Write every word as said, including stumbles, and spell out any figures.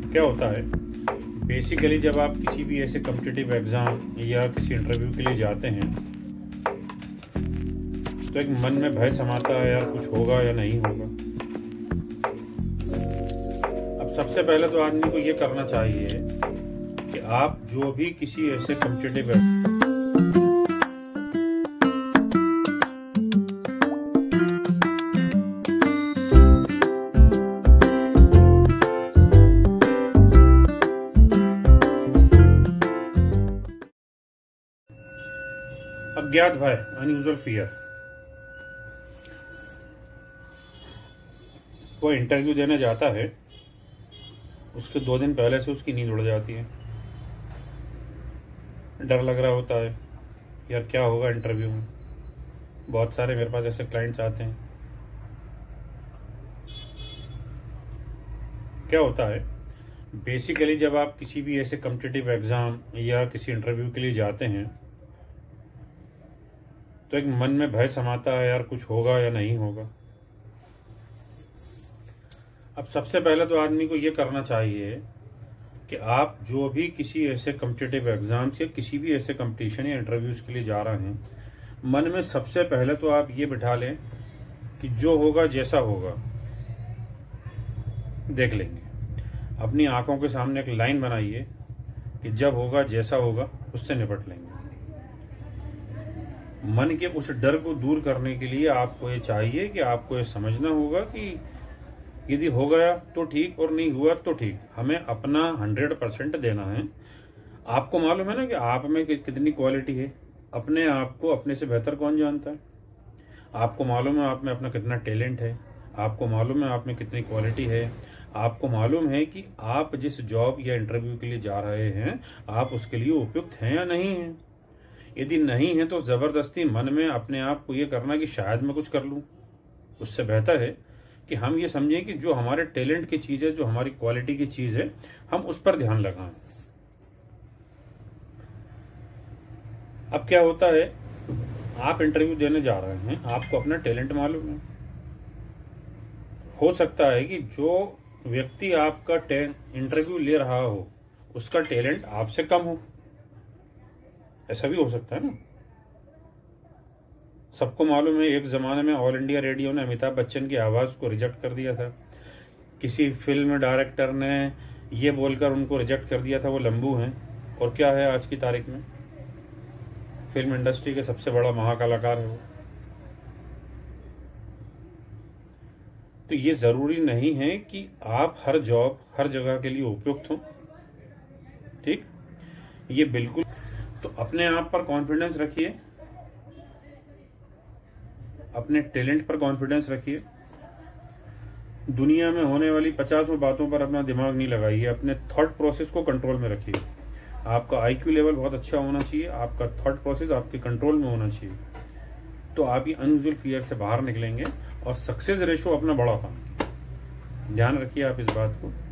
क्या होता है बेसिकली जब आप किसी भी ऐसे कॉम्पिटिटिव एग्ज़ाम या किसी इंटरव्यू के लिए जाते हैं तो एक मन में भय समाता है, यार कुछ होगा या नहीं होगा। अब सबसे पहले तो आदमी को ये करना चाहिए कि आप जो भी किसी ऐसे कॉम्पिटिटिव अज्ञात भय, अनयूजुअल फियर, वो इंटरव्यू देने जाता है, उसके दो दिन पहले से उसकी नींद उड़ जाती है, डर लग रहा होता है यार क्या होगा इंटरव्यू में। बहुत सारे मेरे पास ऐसे क्लाइंट्स आते हैं। क्या होता है बेसिकली जब आप किसी भी ऐसे कॉम्पिटिटिव एग्ज़ाम या किसी इंटरव्यू के लिए जाते हैं तो एक मन में भय समाता है, यार कुछ होगा या नहीं होगा। अब सबसे पहले तो आदमी को ये करना चाहिए कि आप जो भी किसी ऐसे कॉम्पिटिटिव एग्जाम्स या किसी भी ऐसे कंपटीशन या इंटरव्यूज के लिए जा रहे हैं, मन में सबसे पहले तो आप ये बिठा लें कि जो होगा जैसा होगा देख लेंगे। अपनी आंखों के सामने एक लाइन बनाइए कि जब होगा जैसा होगा उससे निपट लेंगे। मन के उस डर को दूर करने के लिए आपको ये चाहिए कि आपको ये समझना होगा कि यदि हो गया तो ठीक और नहीं हुआ तो ठीक, हमें अपना हंड्रेड परसेंट देना है। आपको मालूम है ना कि आप में कितनी क्वालिटी है। अपने आप को अपने से बेहतर कौन जानता है। आपको मालूम है आप में अपना कितना टैलेंट है। आपको मालूम है आप में कितनी क्वालिटी है। आपको मालूम है कि आप जिस जॉब या इंटरव्यू के लिए जा रहे हैं आप उसके लिए उपयुक्त हैं या नहीं हैं। यदि नहीं है तो जबरदस्ती मन में अपने आप को ये करना कि शायद मैं कुछ कर लूं, उससे बेहतर है कि हम ये समझें कि जो हमारे टैलेंट की चीज है, जो हमारी क्वालिटी की चीज है, हम उस पर ध्यान लगाएं। अब क्या होता है, आप इंटरव्यू देने जा रहे हैं, आपको अपना टैलेंट मालूम है। हो सकता है कि जो व्यक्ति आपका इंटरव्यू ले रहा हो उसका टैलेंट आपसे कम हो, ऐसा भी हो सकता है ना। सबको मालूम है एक जमाने में ऑल इंडिया रेडियो ने अमिताभ बच्चन की आवाज को रिजेक्ट कर दिया था। किसी फिल्म डायरेक्टर ने ये बोलकर उनको रिजेक्ट कर दिया था वो लंबू हैं, और क्या है आज की तारीख में फिल्म इंडस्ट्री के सबसे बड़ा महाकलाकार है वो। तो ये जरूरी नहीं है कि आप हर जॉब हर जगह के लिए उपयुक्त हो, ठीक, ये बिल्कुल। तो अपने आप पर कॉन्फिडेंस रखिए, अपने टैलेंट पर कॉन्फिडेंस रखिए। दुनिया में होने वाली पचासों बातों पर अपना दिमाग नहीं लगाइए, अपने थॉट प्रोसेस को कंट्रोल में रखिए। आपका आईक्यू लेवल बहुत अच्छा होना चाहिए, आपका थॉट प्रोसेस आपके कंट्रोल में होना चाहिए, तो आप ये अनयूजुअल फियर से बाहर निकलेंगे और सक्सेस रेशो अपना बढ़ा पाएंगे। ध्यान रखिए आप इस बात को।